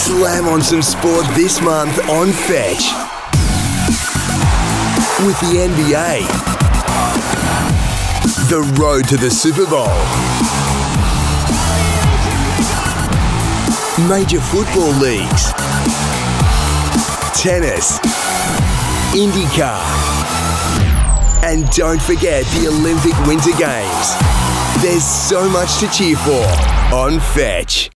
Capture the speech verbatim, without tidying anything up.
Slam on some sport this month on Fetch. With the N B A, the road to the Super Bowl, major football leagues, tennis, IndyCar, and don't forget the Olympic Winter Games. There's so much to cheer for on Fetch.